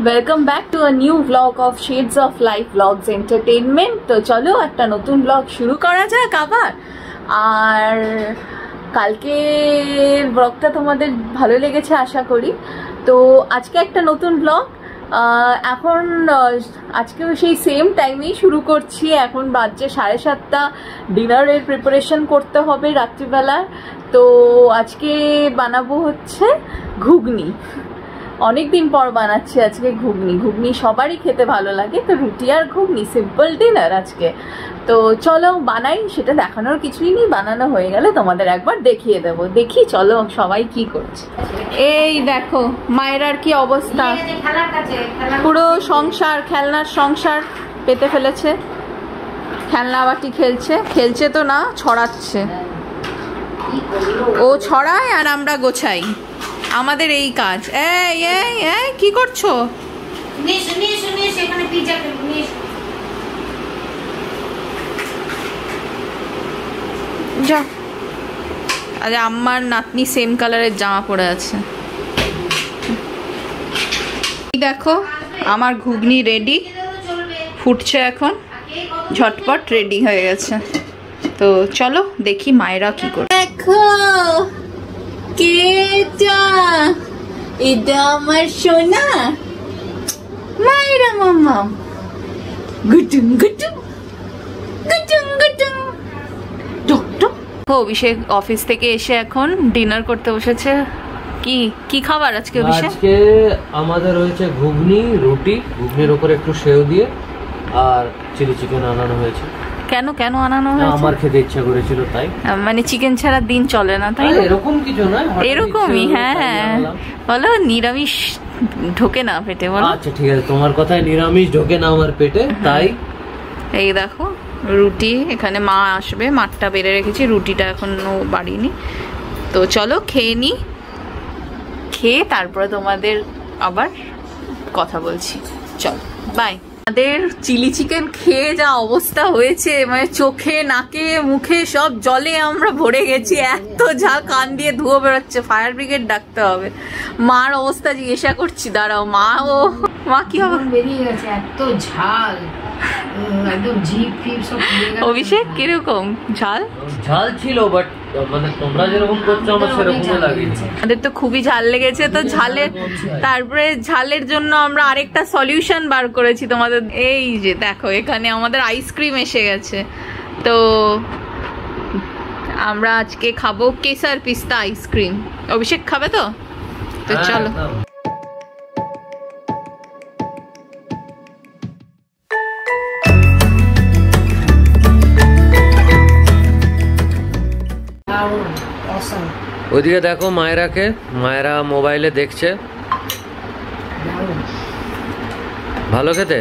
Welcome back to a new blog of shades of life blogs entertainment. তো চলো একটা নতুন ব্লগ শুরু করা যাক আবার। আর কালকে ব্লগটা তোমাদের ভালো লেগেছে আশা করি। তো আজকে একটা নতুন ব্লগ, এখন আজকেও সেই সেম টাইমেই শুরু করছি। এখন বাজছে 7:30, ডিনারের প্রিপারেশন করতে হবে রাত্রিবেলা। তো আজকে বানাবো হচ্ছে ঘুগনি। অনেকদিন পর বানাচ্ছি আজকে ঘুগনি সবারই খেতে ভালো লাগে, তো রুটি আর ঘুগনি সিম্পল ডিনার আজকে। তো চলো বানাই, সেটা দেখানোর কিছুই নেই, বানানো হয়ে গেলে তোমাদের একবার দেখিয়ে দেবো। দেখি চলো সবাই কি করছে। এই দেখো মায়েরার কি অবস্থা, পুরো সংসার খেলনার সংসার পেতে ফেলেছে। খেলনা বাটি খেলছে তো না, ছড়াচ্ছে। ও ছড়ায় আর আমরা গোছাই, আমাদের এই কাজ। এই এই এই কি করছো? যা, আরে আমার নাতনি সেম কালারের জামা পরে আছে। দেখো আমার ঘুগনি রেডি, ফুটছে এখন, ঝটপট রেডি হয়ে গেছে। তো চলো দেখি মায়েরা কি করে। দেখো কেটা, এটা আমার সোনা মায়েরা মামা। গুটুম গুটুম গুটুম গুটুম টক টক। অভিষেক অফিস থেকে এসে এখন ডিনার করতে বসেছে। কি কি খাবার আজকে অভিষেক? আজকে আমাদের হয়েছে ঘুগনি, রুটি, ঘুগনির উপরে একটু সেও দিয়ে, আর চিলি চিকেন আনানো হয়েছে। কেন কেন আনানো হয়েছে? আমার খেতে ইচ্ছা করেছিল তাই। মানে চিকেন ছাড়া দিন চলে না তাই? এরকম কিছু নয়, এরকমই। হ্যাঁ হ্যাঁ, বলো নিরামিষ ঢোকে না পেটে, বলো। আচ্ছা ঠিক আছে, তোমার কথায় নিরামিষ ঢোকে না আমার পেটে, তাই। এই দেখো রুটি, এখানে মা আসবে, মাঠটা বেড়ে রেখেছি, রুটিটা এখনো বাড়িনি। তো চলো খেয়ে নি, খেয়ে তারপরে তোমাদের আবার কথা বলছি। চলো বাই। আমাদের চিলি চিকেন খেয়ে যা অবস্থা হয়েছে, মানে চোখে নাকে মুখে সব জলে আমরা ভরে গেছি, এত ঝাল, কান দিয়ে ধুয়ো বেরোচ্ছে। ফায়ার ব্রিগেড ডাকতে হবে। মার অবস্থা জিজ্ঞাসা করছি, দাঁড়াও। মা কি হবে? বেরিয়ে গেছে এত ঝাল, একদম জিভ ফিভ সব। অভিষেক কিরকম ঝাল? ঝাল ছিল, বাট মানে তোমরা যেরকম করছো আমার সেরকমই লাগে। আমাদের তো খুবই ঝাল লেগেছে। তো তারপরে ঝালের জন্য আমরা আরেকটা সলিউশন বার করেছি তোমাদের। এই যে দেখো এখানে আমাদের আইসক্রিম এসে গেছে। তো আমরা আজকে খাবো কেসার পিস্তা আইসক্রিম। অভিষেক খাবে তো? তো চলো। ওইদিকে দেখো মায়েরাকে, মায়েরা মোবাইলে দেখছে। ভালো খেতে?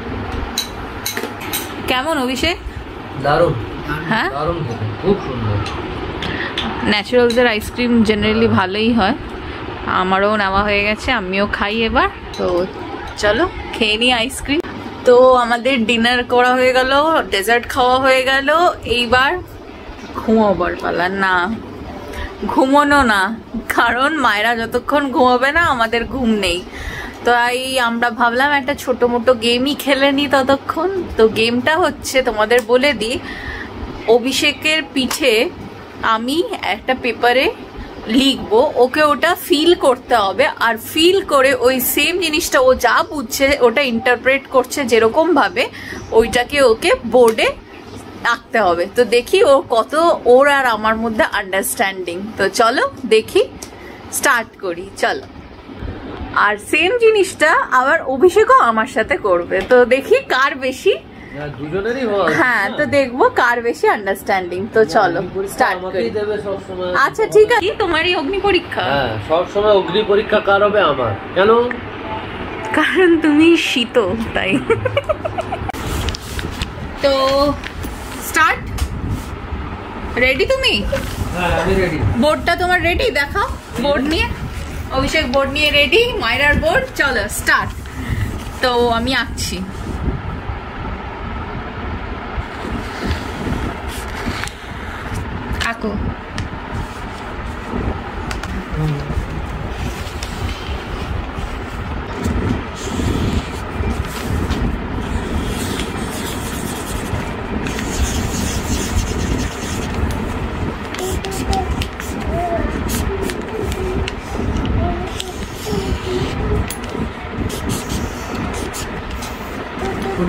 কেমন অভিষেক? দারুণ। হ্যাঁ দারুণ খেতে, খুব সুন্দর। ন্যাচারালসের আইসক্রিম জেনারেলি ভালোই হয়। আমারও নেওয়া হয়ে গেছে, আমিও খাই এবার। তো চলো খেয়ে নিই আইসক্রিম। তো আমাদের ডিনার করা হয়ে গেল, ডেজার্ট খাওয়া হয়ে গেল, এইবার ঘুমাবার পালা। না ঘুমোনো না, কারণ মায়েরা যতক্ষণ ঘুমাবে না আমাদের ঘুম নেই। তাই আমরা ভাবলাম একটা ছোট মোটো গেমই খেলে নিই ততক্ষণ। তো গেমটা হচ্ছে, তোমাদের বলে দিই, অভিষেকের পিঠে আমি একটা পেপারে লিখবো, ওকে ওটা ফিল করতে হবে, আর ফিল করে ওই সেম জিনিসটা ও যা বুঝছে ওটা ইন্টারপ্রেট করছে যেরকম ভাবে, ওইটাকে ওকে বোর্ডে আঁকতে হবে। তো দেখি ও কত, ওর আর আমার মধ্যে আন্ডারস্ট্যান্ডিং। তো চলো দেখি, স্টার্ট করি চলো। আর সেম জিনিসটা আবার অভিষেকও আমার সাথে করবে। তো দেখি কার বেশি, হ্যাঁ তো দেখবো কার বেশি আন্ডারস্ট্যান্ডিং। তো চলো স্টার্ট করি। আচ্ছা ঠিক আছে, তোমারই অগ্নি পরীক্ষা? হ্যাঁ, সবসময় অগ্নি পরীক্ষা কার হবে? আমার। কেন? কারণ তুমি শীত, তাই। তো স্টার্ট। রেডি তুমি? হ্যাঁ আমি রেডি। বোর্ডটা তোমার রেডি? দেখাও বোর্ড নিয়ে। অভিষেক বোর্ড নিয়ে রেডি, মায়েরার বোর্ড। চলো স্টার্ট। তো আমি আঁকছি। আঁকো।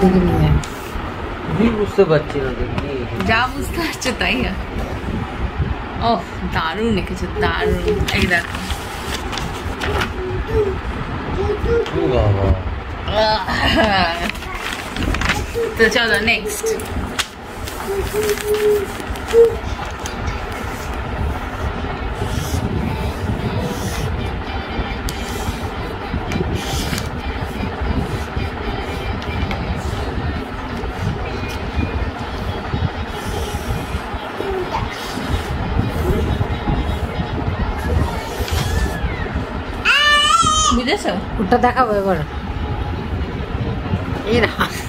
দেখে নিবে। আমি বুঝতে পারছি না দেখি। যা বুঝতে পারছো তাই। ও দারুণ এঁকেছে, দারুণ। এই দেখো। ও বাবা। তো চলো নেক্সট। বুঝেছো? ওটা দেখাবো এবার। এরা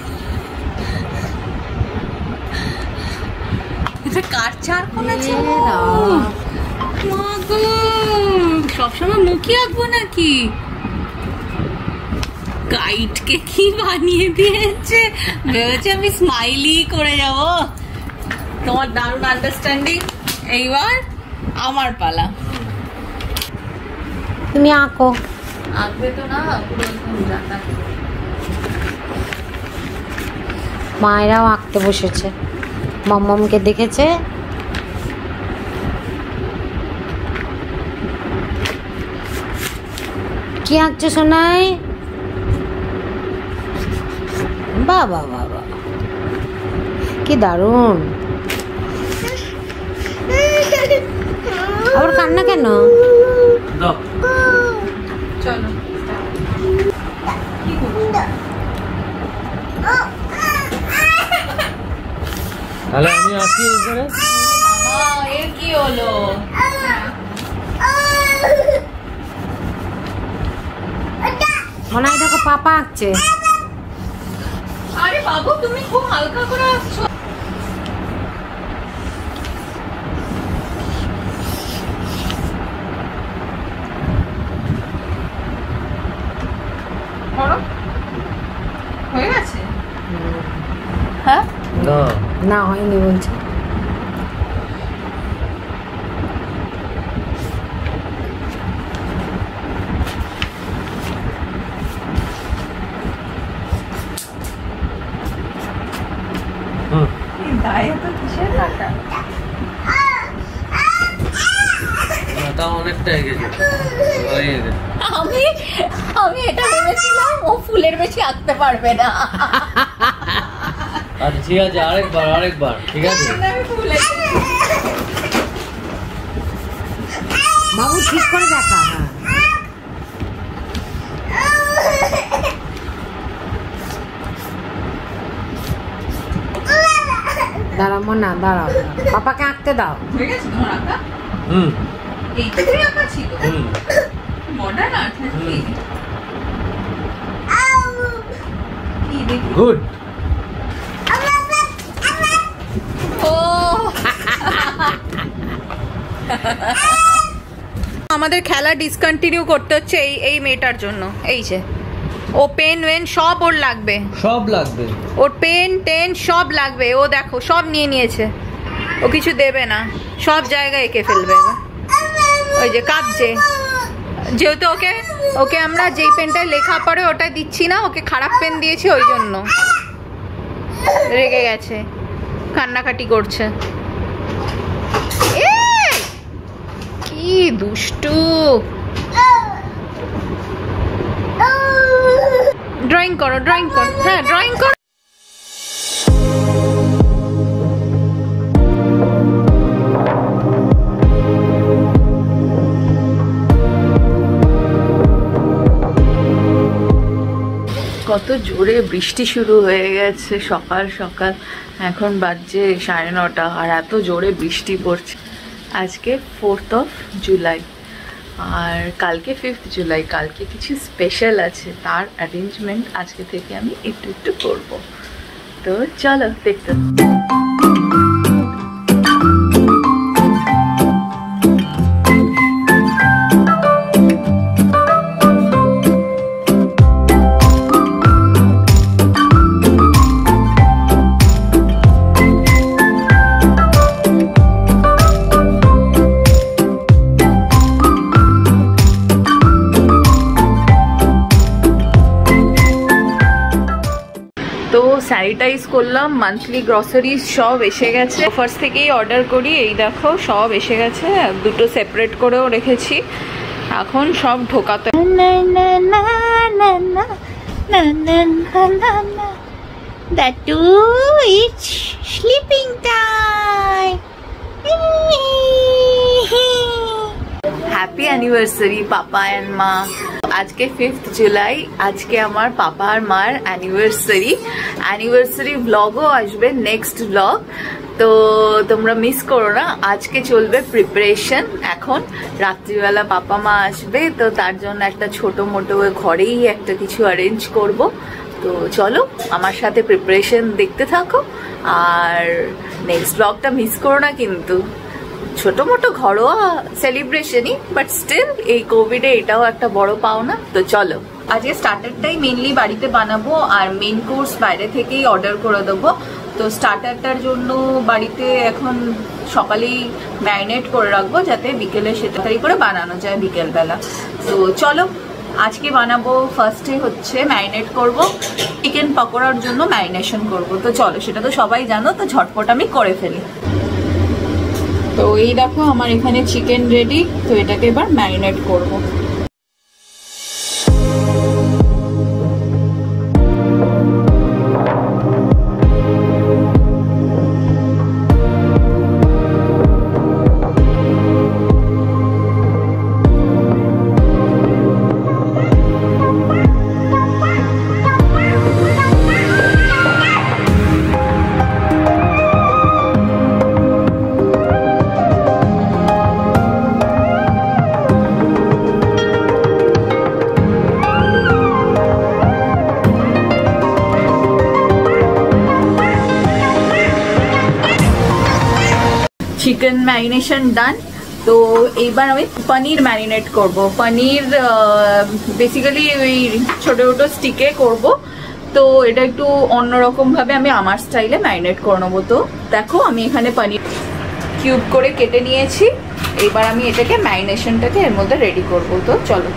এটা কার চারকোল আছে? এরা। মা গো, সবসময় মুখই আঁকবো নাকি? কাইটকে কি বানিয়ে দিয়েছে, ভেবেছে আমি স্মাইলি করে যাব। তোমার দারুণ আন্ডারস্ট্যান্ডিং। এইবার আমার পালা। তুমি আঁকো। আঁকবে তো না, পুরো একদম জাতা। মায়েরাও আঁকতে বসেছে, মাম্মামকে দেখেছে। কি আঁকছো সোনাই? বাবা বাবা, কি দারুণ। আবার কান্না কেন? দাও। চলো। তাহলে আমি আঁকি এখানে। মামা এর কি হলো? মনে হয় দেখো পাপা আঁকছে। আরে বাবু তুমি খুব হালকা করে আঁকছো। করো। হয়ে গেছে? হ্যাঁ? না। না হয়নি বলছে। হুম। গায়ে তো কিসের কাটা? মাথা অনেকটা এগেছে। আমি আমি এটা ভেবেছিলাম ও ফুলের বেশি আঁকতে পারবে না। আচ্ছা ঠিক আছে, আরেকবার ঠিক আছে। আমি ফুলের বাবু ঠিক করে দেখা। দাঁড়াও মনা, দাঁড়াও, পাপাকে আঁকতে দাও। হয়ে গেছে তোমার আঁকা? হুম। এইটুকুই আঁকা ছিল? হুম। মডার্ন আর্ট নাকি? কি দেখি? গুড। ও আমাদের খেলা ডিসকন্টিনিউ করতে হচ্ছে এই মেয়েটার জন্য। এই যে ও পেন ওয়েন সব ওর লাগবে, সব লাগবে ওর পেন টেন সব লাগবে। ও দেখো সব নিয়ে নিয়েছে, ও কিছু দেবে না, সব জায়গায় এঁকে ফেলবে এবার। ওই যে কাঁদছে, যেহেতু ওকে ওকে আমরা যেই পেনটায় লেখা পড়ে ওটা দিচ্ছি না, ওকে খারাপ পেন দিয়েছি, ওই জন্য রেগে গেছে, কান্নাকাটি করছে। কি দুষ্টু। ড্রয়িং করো, ড্রয়িং করো, হ্যাঁ ড্রয়িং করো। কত জোরে বৃষ্টি শুরু হয়ে গেছে সকাল সকাল। এখন বাজছে 9:30 আর এত জোরে বৃষ্টি পড়ছে। আজকে 4th of July আর কালকে 5th July। কালকে কিছু স্পেশাল আছে, তার অ্যারেঞ্জমেন্ট আজকে থেকে আমি একটু একটু করব। তো চলো দেখতে। তো স্যানিটাইজ করলাম, মান্থলি গ্রসারিজ সব এসে গেছে, ফার্স্ট থেকেই অর্ডার করি। এই দেখো সব এসে গেছে, দুটো সেপারেট করেও রেখেছি, এখন সব ঢোকাতে। Datu, it's sleeping time. Happy anniversary papa and মা। আজকে 5th জুলাই, আজকে আমার পাপা আর মার অ্যানিভার্সারি ব্লগও আসবে, নেক্সট ব্লগ, তো তোমরা মিস করো না। আজকে চলবে প্রিপারেশন, এখন রাত্রিবেলা পাপা মা আসবে, তো তার জন্য একটা ছোট মোটো ঘরেই একটা কিছু অ্যারেঞ্জ করব। তো চলো আমার সাথে প্রিপারেশন দেখতে থাকো, আর নেক্সট ব্লগটা মিস করো না কিন্তু। ছোট মোটো ঘরোয়া সেলিব্রেশনই, বাট স্টিল এই কোভিডে এটাও একটা বড় পাওনা। তো চলো, আজকে স্টার্টারটাই মেনলি বাড়িতে বানাবো, আর মেন কোর্স বাইরে থেকেই অর্ডার করে দেবো। তো স্টার্টারটার জন্য বাড়িতে এখন সকালেই ম্যারিনেট করে রাখবো, যাতে বিকেলে সেটা তাড়াতাড়ি করে বানানো যায় বিকেলবেলা। তো চলো আজকে বানাবো, ফার্স্টে হচ্ছে ম্যারিনেট করব, চিকেন পকোড়ার জন্য ম্যারিনেশন করব। তো চলো, সেটা তো সবাই জানো, তো ঝটপট আমি করে ফেলি। তো এই দেখো আমার এখানে চিকেন রেডি, তো এটাকে এবার ম্যারিনেট করব। Chicken marination done. তো এইবার আমি পনির ম্যারিনেট করব। পনির বেসিক্যালি ওই ছোটো ছোটো স্টিকে করব, তো এটা একটু অন্যরকম ভাবে আমি আমার স্টাইলে ম্যারিনেট করে নেবো। তো দেখো আমি এখানে পনির কিউব করে কেটে নিয়েছি, এবার আমি এটাকে ম্যারিনেশনটাকে এর মধ্যে রেডি করব। তো চলো,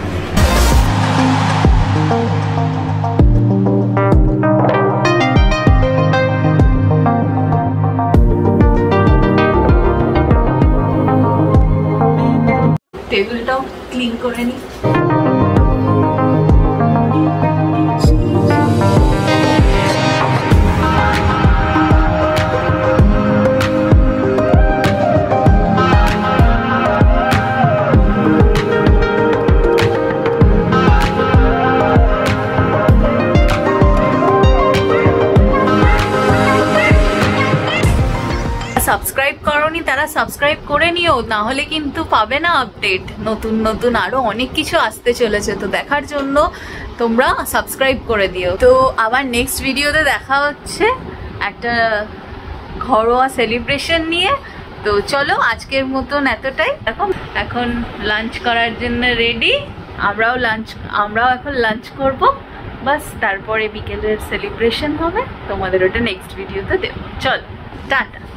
টেবিলটাও ক্লিন করে নিই। সাবস্ক্রাইব করোনি তারা সাবস্ক্রাইব করে নিও, না হলে কিন্তু পাবে না আপডেট। নতুন নতুন আরো অনেক কিছু আসতে চলেছে, তো দেখার জন্য তোমরা সাবস্ক্রাইব করে দিও। তো আবার নেক্সট ভিডিওতে দেখা হচ্ছে একটা ঘরোয়া সেলিব্রেশন নিয়ে। তো চলো আজকের মতন এতটাই। এখন লাঞ্চ করার জন্য রেডি, আমরাও এখন লাঞ্চ করব, বাস তারপরে বিকেলের সেলিব্রেশন হবে, তোমাদের ওটা নেক্সট ভিডিওতে দেবো। চলো টাটা।